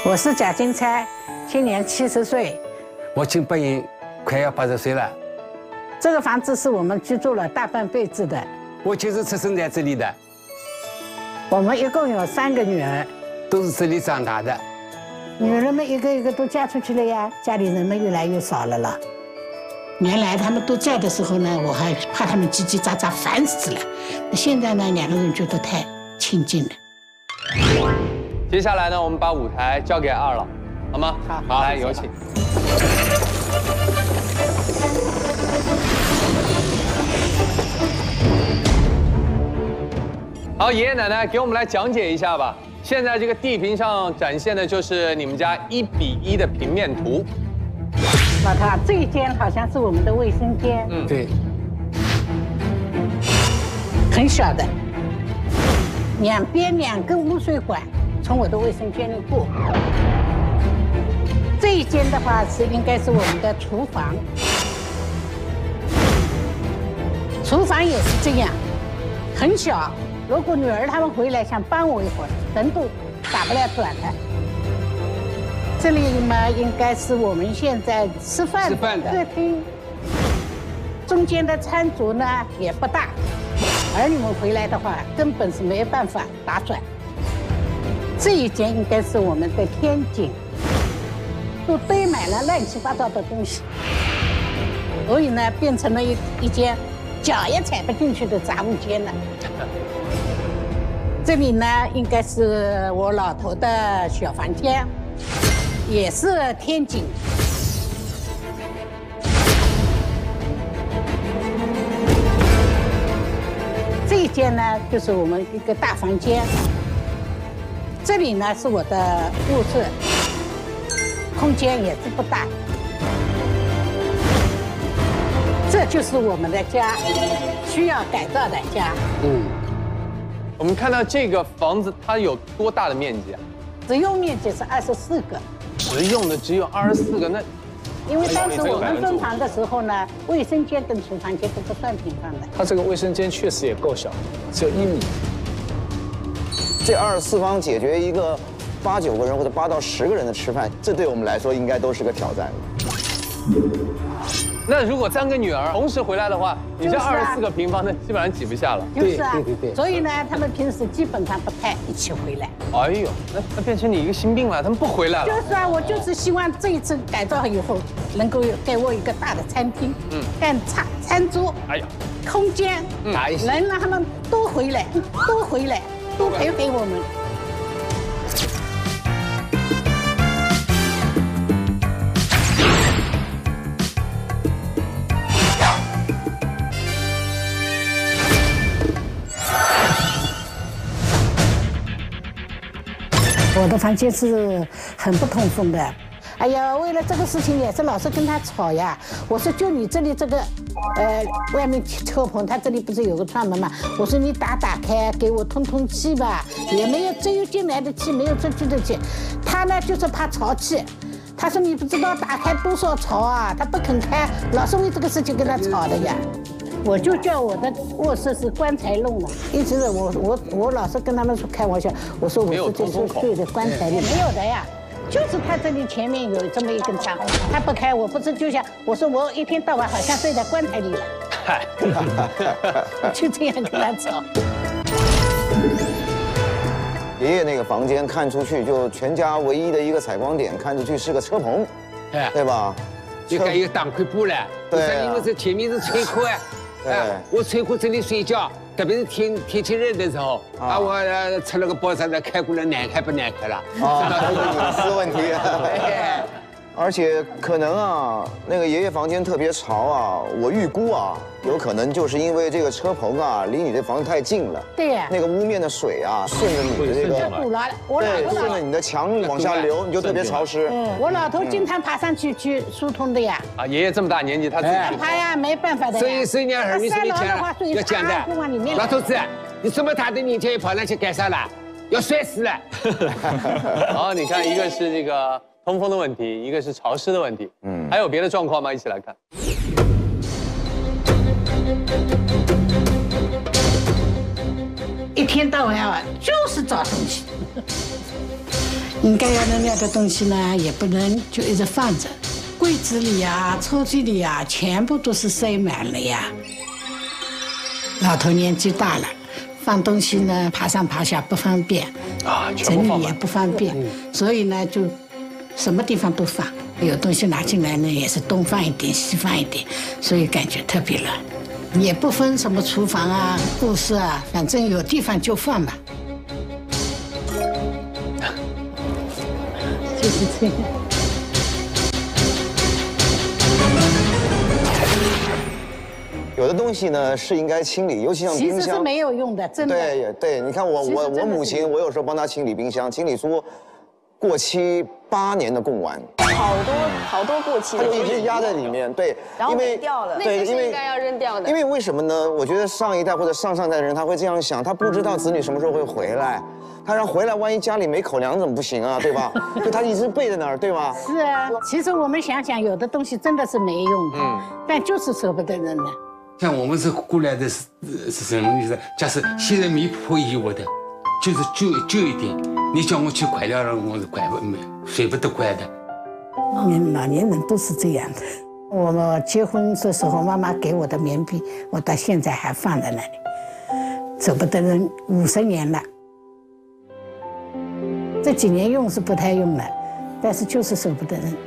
我是贾金钗，今年70岁。 我今年快要80岁了。 这个房子是我们居住了大半辈子的。 我就是出生在这里的。 我们一共有3个女儿， 都是这里长大的。 女人们一个一个都嫁出去了呀，家里人们越来越少了。原来他们都在的时候呢，我还怕他们叽叽喳喳，烦死了。现在呢，2个人觉得太亲近了。 接下来呢，我们把舞台交给二老，好吗？好，来有请。好，爷爷奶奶给我们来讲解一下吧。现在这个地屏上展现的就是你们家1比1的平面图。 老头，这一间好像是我们的卫生间。 对。 很小的，两边2根污水管从我的卫生间里过。这一间的话应该是我们的厨房，厨房也是这样，很小。如果女儿她们回来想帮我一会儿，人都打不了转的。这里嘛，应该是我们现在吃饭的客厅。中间的餐桌呢也不大，儿女们回来的话根本是没办法打转。这一间应该是我们的天井，都堆满了乱七八糟的东西，所以呢变成了一间脚也踩不进去的杂物间了。这里呢应该是我老头的小房间，也是天井。这一间呢就是我们一个大房间，这里呢是我的卧室，空间也是不大。这就是我们的家，需要改造的家。 我们看到这个房子，它有多大的面积啊？ 实用面积是24个。 实用的只有24个，那因为当时我们分房的时候呢，卫生间跟厨房间都不算平方的。 它这个卫生间确实也够小，只有1米。 这24方解决一个8、9个人或者8到10个人的吃饭，这对我们来说应该都是个挑战。 那如果3个女儿同时回来的话，你这24个平方，那基本上挤不下了。 就是啊，对。所以呢，他们平时基本上不太一起回来。 哎呦，那变成你一个心病了，他们不回来了。 就是啊，我就是希望这一次改造以后，能够给我一个大的餐厅，干餐桌，哎呀，空间，能让他们多回来，多陪陪我们。我的房间是很不通风的，哎呀，为了这个事情也是老是跟他吵呀。我说就你这里这个，外面车棚，他这里不是有个窗门嘛？我说你打开，给我通通气吧，也没有，只有进来的气，没有出去的气。他呢就是怕潮气，他说你不知道打开多少潮啊，他不肯开，老是为这个事情跟他吵的呀。我就叫我的卧室是棺材弄嘛，一直我老是跟他们说开玩笑，我说我是就是睡的棺材里，没有的呀，就是他这里前面有这么一根窗，他不开，我不是就像我说我一天到晚好像睡在棺材里了，嗨，就这样跟他吵。 爷爷那个房间看出去就全家唯一的一个采光点，看出去是个车棚，对吧？ 就盖一个挡灰布了，对，因为这前面是车库啊。我车库这里睡觉，特别是天气热的时候，我吃了个包上的开过来，难开不难开了？ 隐私问题。而且可能啊，那个爷爷房间特别潮啊，我预估啊，有可能就是因为这个车棚啊离你的房子太近了。 对呀。 那个屋面的水啊，顺着你的这个，对，顺着你的墙往下流，你就特别潮湿。 我老头经常爬上去疏通的呀。 啊，爷爷这么大年纪，他自己爬呀，没办法的。 所以你儿女是要讲的，老头子，你这么大的年纪也跑上去干啥了？要摔死了。 好，你看，一个是这个通风的问题，一个是潮湿的问题，还有别的状况吗？一起来看。一天到晚啊，就是找东西。 应该要扔掉的东西呢，也不能就一直放着，柜子里啊、抽屉里啊，全部都是塞满了呀。老头年纪大了，放东西呢爬上爬下不方便啊， 整理也不方便，所以呢就什么地方都放。有东西拿进来呢，也是东放一点西放一点，所以感觉特别乱。也不分什么厨房啊、卧室啊，反正有地方就放吧。就是这样。 有的东西呢是应该清理，尤其像冰箱， 其实是没有用的，真的。 对，你看我母亲，我有时候帮她清理冰箱，清理出过期8年的贡丸， 好多过期的， 它就一直压在里面。对， 然后没掉了。 对，因为应该要扔掉的。 因为为什么呢？我觉得上一代或者上代的人他会这样想，他不知道子女什么时候会回来。他让回来，万一家里没口粮怎么不行啊？对吧？就他一直备在那儿，对吧？ 是啊，其实我们想想，有的东西真的是没用的，但就是舍不得扔的。 像我们是过来的是什么意思？假设现在没破译我的，就是就一点，你叫我去快点了，我是快不没舍不得快的。 老年人都是这样的。我结婚的时候，妈妈给我的棉被，我到现在还放在那里，舍不得扔，50年了。这几年用是不太用了，但是就是舍不得扔。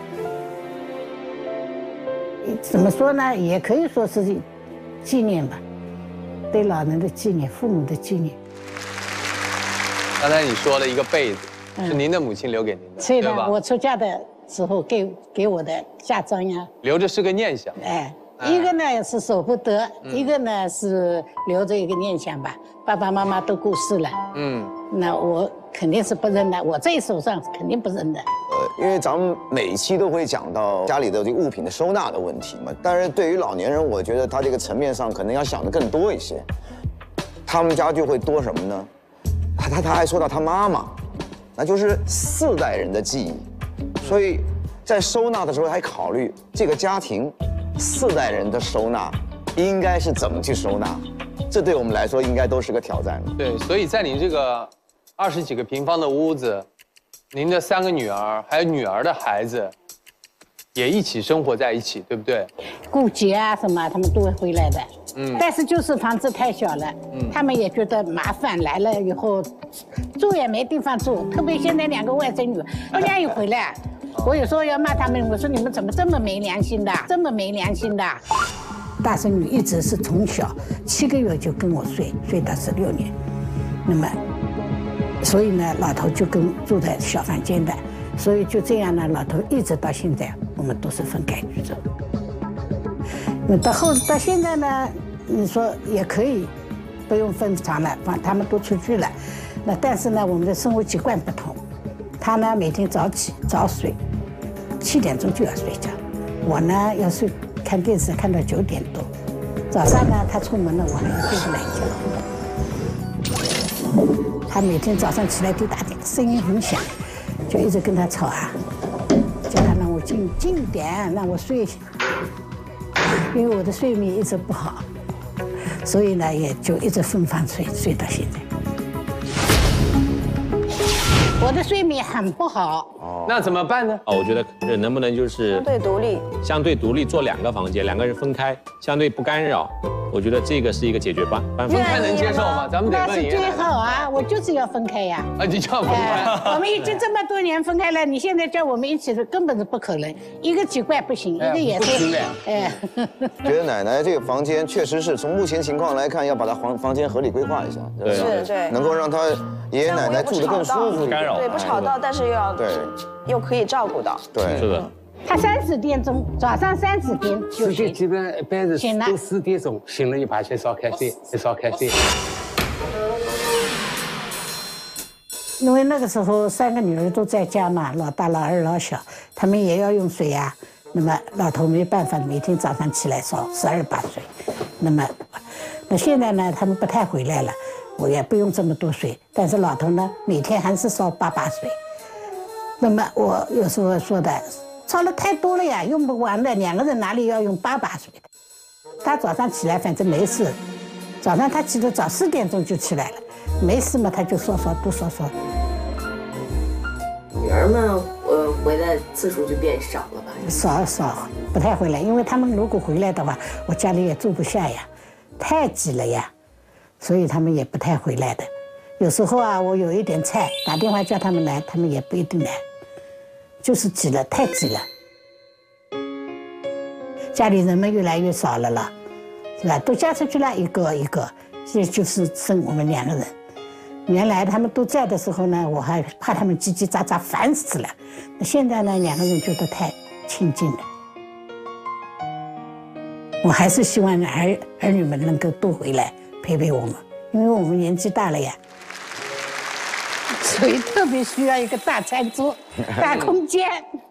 怎么说呢？也可以说是纪念吧，对老人的纪念，父母的纪念。 刚才你说了一个被子，是您的母亲留给您的， 对的， 吧？ 我出嫁的时候给我的嫁妆呀。 留着是个念想。 哎，一个呢是舍不得，一个呢是留着一个念想吧。爸爸妈妈都过世了，那我肯定是不扔的，我这一手上肯定不扔的。 因为咱们每一期都会讲到家里的这个物品的收纳的问题嘛，但是对于老年人，我觉得他这个层面上可能要想的更多一些。他们家就会多什么呢？他还说到他妈妈，那就是4代人的记忆，所以在收纳的时候还考虑这个家庭4代人的收纳应该是怎么去收纳，这对我们来说应该都是个挑战。 对，所以在你这个20几个平方的屋子，您的3个女儿还有女儿的孩子，也一起生活在一起，对不对？ 过节啊什么，他们都会回来的。但是就是房子太小了，他们也觉得麻烦，来了以后住也没地方住，特别现在2个外甥女不愿意回来，我有时候要骂他们，我说你们怎么这么没良心的，这么没良心的。大孙女一直是从小7个月就跟我睡到16年，那么，所以呢，老头就住在小房间的，所以就这样呢，老头一直到现在，我们都是分开居住。那到现在呢，你说也可以不用分床了，他们都出去了，那但是呢，我们的生活习惯不同，他呢每天早起早睡，7点钟就要睡觉，我呢要睡看电视看到9点多，早上呢他出门了，我还要睡个懒觉。他每天早上起来滴答滴，声音很响，就一直跟他吵啊，叫他让我静点，让我睡。因为我的睡眠一直不好，所以呢也就一直分房睡到现在。我的睡眠很不好， 那怎么办呢？ 我觉得能不能就是相对独立做2个房间，2个人分开，相对不干扰。我觉得这个是一个解决办法。 分开能接受吗？咱们得问爷爷。 那是最好啊，我就是要分开呀。 你就要分开。 我们已经这么多年分开了，你现在叫我们一起，根本是不可能。一个奇怪不行，一个也是。 觉得奶奶这个房间确实是从目前情况来看，要把她房间合理规划一下， 对， 能够让她爷爷奶奶住得更舒服， 干扰， 对，不吵到，但是又可以照顾到。 对， 是的。 他30点钟，早上30点就醒， 基本一般是4点钟醒了，一爬起烧开水，烧开水。 因为那个时候3个女儿都在家嘛，老大、老二、老小，他们也要用水呀。那么老头没办法，每天早上起来烧12把水。那现在呢，他们不太回来了，我也不用这么多水，但是老头呢，每天还是烧8把水。那么我有时候说的。烧了太多了呀，用不完的，2个人哪里要用8把水的？他早上起来反正没事，早上他起得早，4点钟就起来了，没事嘛他就多烧烧。 们回来次数就变少了吧？ 少，不太回来，因为他们如果回来的话，我家里也住不下呀，太挤了呀，所以他们也不太回来的。有时候啊，我有一点菜，打电话叫他们来，他们也不一定来，就是挤了，太挤了。家里人们越来越少了，是吧？都嫁出去了，一个一个，现在就是剩我们2个人。原来他们都在的时候呢，我还怕他们叽叽喳喳，烦死了。那现在呢，2个人觉得太亲近了。我还是希望儿女们能够多回来陪陪我们，因为我们年纪大了呀，所以特别需要一个大餐桌、大空间。